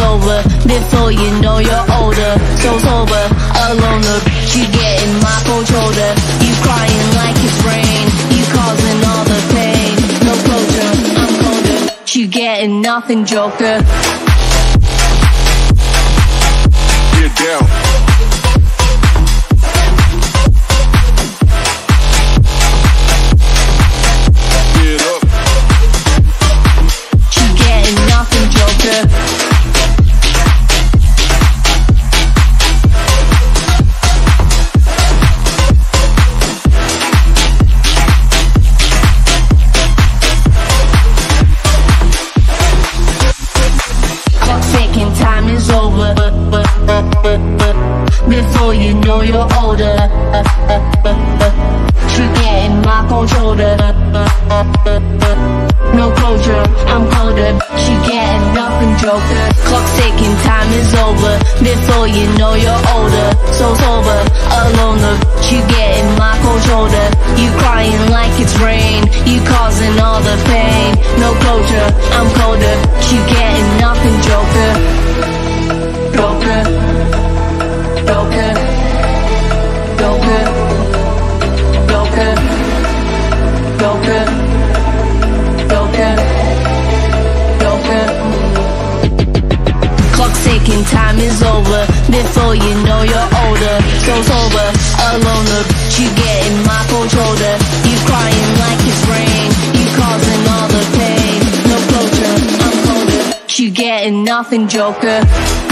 over. Before you know you're older. So sober, alone, the bitch you get in my cold shoulder. You crying like it's rain, you causing all the pain. No closure, I'm colder, you getting nothing, joker. Get down. Time is over. Before you know you're older. You getting my cold shoulder. No closure, I'm colder. You getting nothing, joker. Clock's ticking, time is over. Before you know you're older. So sober, alone, the you getting my cold shoulder. You crying like it's rain, you causing all the pain. No closure, I'm colder. You getting nothing, joker. Joker, joker, joker, joker, joker, joker, joker. Clock's ticking, time is over. Before you know you're older. So sober, alone, the you getting my cold shoulder. You crying like it's rain, you causing all the pain. No closure, I'm colder. You getting nothing, joker.